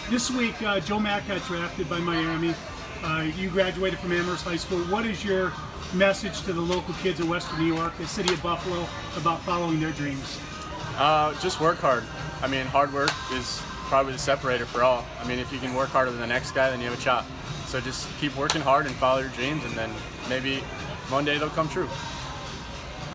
This week, Joe Mack got drafted by Miami. You graduated from Amherst High School. What is your message to the local kids of Western New York, the city of Buffalo, about following their dreams? Just work hard. I mean, hard work is probably the separator for all. I mean, if you can work harder than the next guy, then you have a shot. So just keep working hard and follow your dreams, and then maybe one day they'll come true.